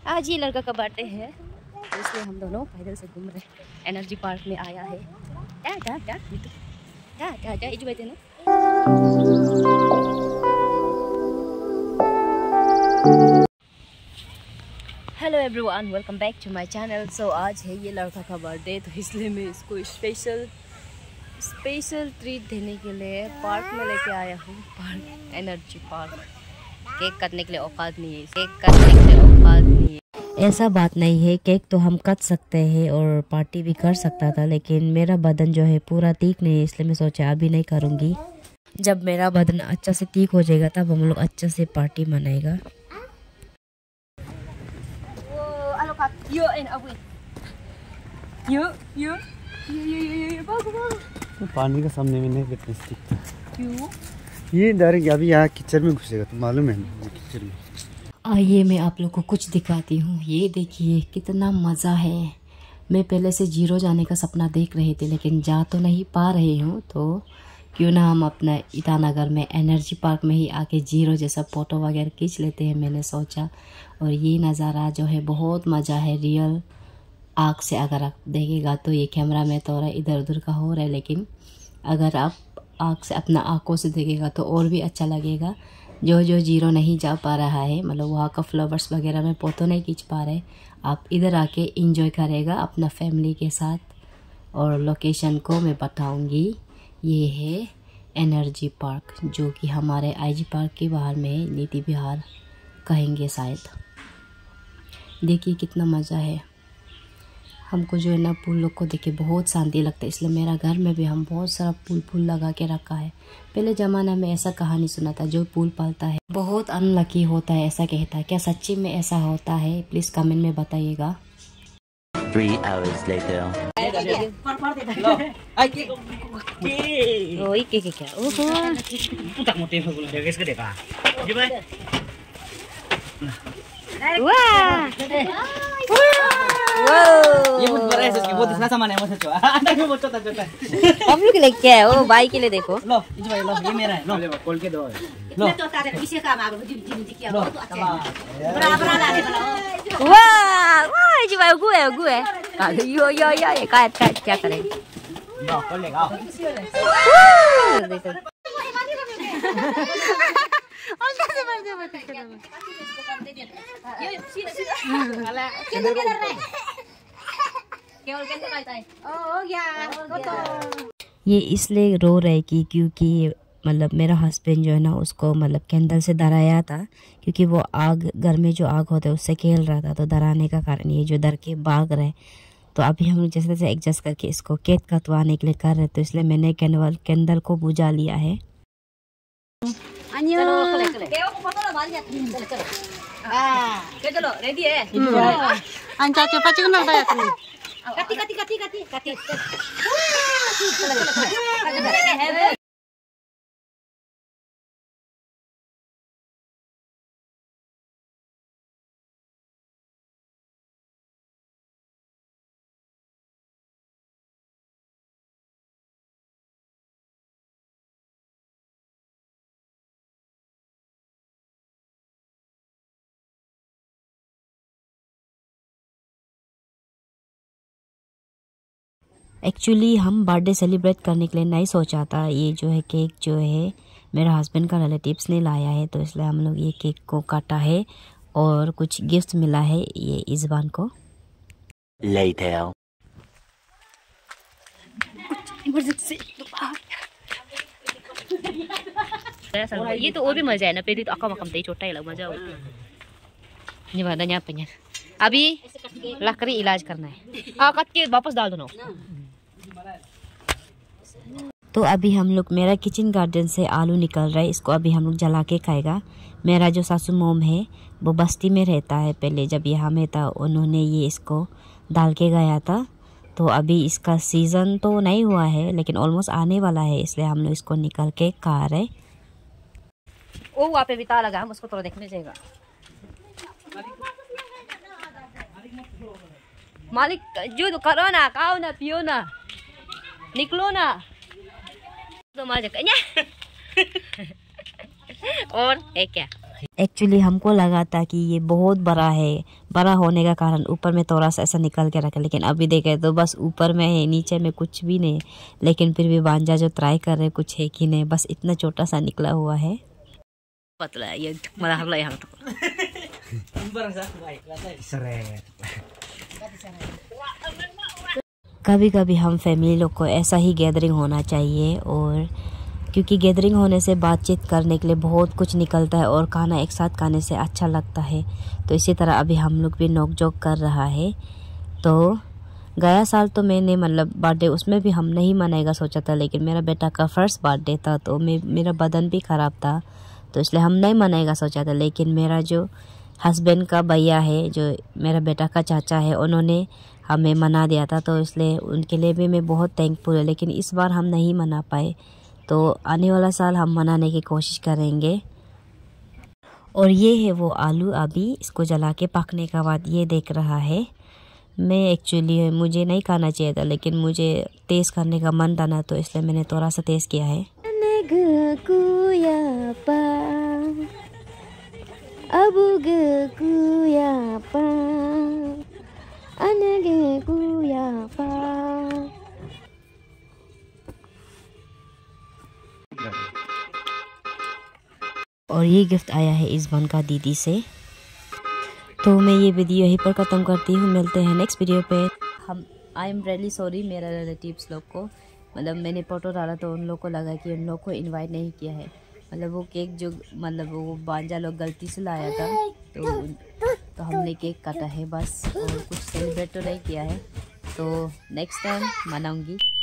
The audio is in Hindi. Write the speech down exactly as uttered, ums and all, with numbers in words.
आज ये लड़का का बर्थडे है तो इसलिए हम दोनों पैदल से घूम रहे हैं। एनर्जी पार्क में आया है। डा डा डा डा डा डा इजू बैठे ना। Hello everyone, welcome back to my channel. So आज है ये लड़का का बर्थडे तो इसलिए मैं इसको स्पेशल स्पेशल ट्रीट देने के लिए पार्क में लेके आया हूँ। Park, energy park. केक काटने के लिए औकात नहीं है, केक काटने के लिए औकात नहीं है। ऐसा बात नहीं है, केक तो हम काट सकते हैं और पार्टी भी कर सकता था, लेकिन मेरा बदन जो है पूरा ठीक नहीं है, इसलिए मैं सोचा अभी नहीं करूँगी। जब मेरा बदन अच्छा से ठीक हो जाएगा तब हम लोग अच्छे से पार्टी मनाएगा। Yo and away. Yo yo yo yo yo yo भागो भागो। पानी का सामने में नहीं बैठने सीखता। क्यों? ये डायरेक्ट अभी यहाँ किचन में घुसेगा तो मालूम है ना किचन में। आइए मैं आप लोग को कुछ दिखाती हूँ। ये देखिए कितना मज़ा है। मैं पहले से जीरो जाने का सपना देख रही थी, लेकिन जा तो नहीं पा रही हूँ, तो क्यों ना हम अपना ईटानगर में एनर्जी पार्क में ही आके जीरो जैसा फ़ोटो वगैरह खींच लेते हैं, मैंने सोचा। और ये नज़ारा जो है बहुत मज़ा है। रियल आँख से अगर आप देखेगा तो ये कैमरा में थोड़ा इधर उधर का हो रहा है, लेकिन अगर आप आँख से अपना आँखों से देखेगा तो और भी अच्छा लगेगा। जो जो जीरो नहीं जा पा रहा है, मतलब वहाँ का फ्लावर्स वगैरह में फ़ोटो नहीं खींच पा रहे, आप इधर आके इंजॉय करेगा अपना फैमिली के साथ। और लोकेशन को मैं बताऊँगी। ये है एनर्जी पार्क, जो कि हमारे आईजी पार्क के बाहर में है, नीति विहार कहेंगे शायद। देखिए कितना मज़ा है। हमको जो है ना फूल लोग को देख के बहुत शांति लगता है, इसलिए मेरा घर में भी हम बहुत सारा फूल फूल लगा के रखा है। पहले ज़माना में ऐसा कहानी सुना था, जो फूल पालता है बहुत अनलकी होता है, ऐसा कहता है। क्या सच्ची में ऐसा होता है? प्लीज़ कमेंट में बताइएगा। Three hours later. Oh, iki iki क्या? ओहो। Putak motif aku lah, guys gede kah? Gimana? Wah. ये बहुत बड़ा है, इसकी बहुत इसना सामान है, मुझे चो। अंदर में बहुत छोटा छोटा। हम लोग के लिए क्या है? ओ भाई के लिए देखो। लो, इस भाई लो, ये मेरा है। लो, खोल के दो। लो। तो तारे पीछे काम आ रहा है, जिम जिम दिखिया बहुत अच्छा है। बड़ा बड़ा लाने वाला। वाह, वाह जी भाई गुए गुए। यो यो यो ये क्या क्या क्या करेंगे? लो, खोल लेगा। देखो। ये इसलिए रो रहे कि क्योंकि मतलब मेरा हस्बैंड जो है ना, उसको मतलब कैंडल से डराया था, क्योंकि वो आग, घर में जो आग होता है उससे खेल रहा था, तो डराने का कारण ये जो डर के भाग रहे। तो अभी हम जैसे जैसे एडजस्ट करके इसको केक कटवाने के लिए कर रहे, तो इसलिए मैंने कैंडल कैंडल को बुझा लिया है। चलो रेडी है। अंचा चुपा चिकन ना बताया तुमने। कति कति कति कति कति एक्चुअली हम बर्थडे सेलिब्रेट करने के लिए नहीं सोचा था। ये जो है केक जो है मेरा हस्बैंड का रिलेटिव्स ने लाया है, तो इसलिए हम लोग ये केक को काटा है और कुछ गिफ्ट मिला है ये इज़बान को। Later. ये तो और भी मजा है ना, पहले तो अकम अकम दे छोटा ही लग मजा होता है। ये बात यहाँ पे अभी लकड़ी इलाज करना है। आ कट के वापस डाल दो ना। तो अभी हम लोग, मेरा किचन गार्डन से आलू निकल रहा है, इसको अभी हम लोग जला के खाएगा। मेरा जो सासू मोम है वो बस्ती में रहता है, पहले जब यहाँ में था उन्होंने ये इसको डाल के गया था। तो अभी इसका सीज़न तो नहीं हुआ है, लेकिन ऑलमोस्ट आने वाला है, इसलिए हम लोग इसको निकल के खा रहे। ओ वहाँ पे भी ताला लगा, हम उसको थोड़ा देखने जाएगा। मालिक जो करो ना, खाओ ना, पियो ना, निकलो ना। तो मजा कन्या और है क्या? एक्चुअली हमको लगा था कि ये बहुत बड़ा है, बड़ा होने का कारण ऊपर में थोड़ा सा ऐसा निकल के रखा, लेकिन अभी देखे तो बस ऊपर में है, नीचे में कुछ भी नहीं। लेकिन फिर भी बांजा जो ट्राई कर रहे कुछ है कि नहीं, बस इतना छोटा सा निकला हुआ है। पतला ये malah habla yang tu. Barang sah, baik. Seret. कभी कभी हम फैमिली लोग को ऐसा ही गैदरिंग होना चाहिए, और क्योंकि गैदरिंग होने से बातचीत करने के लिए बहुत कुछ निकलता है और खाना एक साथ खाने से अच्छा लगता है। तो इसी तरह अभी हम लोग भी नोक जोक कर रहा है। तो गया साल तो मैंने मतलब बर्थडे उसमें भी हम नहीं मनाएगा सोचा था, लेकिन मेरा बेटा का फर्स्ट बर्थडे था तो मैं मेरा बदन भी ख़राब था, तो इसलिए हम नहीं मनाएगा सोचा था। लेकिन मेरा जो हस्बैंड का भैया है, जो मेरा बेटा का चाचा है, उन्होंने हमें मना दिया था, तो इसलिए उनके लिए भी मैं बहुत थैंकफुल है। लेकिन इस बार हम नहीं मना पाए, तो आने वाला साल हम मनाने की कोशिश करेंगे। और ये है वो आलू, अभी इसको जला के पकने के बाद ये देख रहा है। मैं एक्चुअली मुझे नहीं खाना चाहिए था, लेकिन मुझे टेस्ट करने का मन था ना, तो इसलिए मैंने थोड़ा सा टेस्ट किया है। और ये गिफ्ट आया है इज़बान का दीदी से। तो मैं ये वीडियो यहीं पर ख़त्म करती हूँ, मिलते हैं नेक्स्ट वीडियो पे। हम आई एम रियली सॉरी मेरा रिलेटिव्स लोग को, मतलब मैंने फ़ोटो डाला तो उन लोग को लगा कि उन लोग को इनवाइट नहीं किया है। मतलब वो केक जो मतलब वो बांजा लोग गलती से लाया था, तो तो हमने केक काटा है बस, और कुछ सेलिब्रेट तो नहीं किया है। तो नेक्स्ट टाइम मनाऊंगी।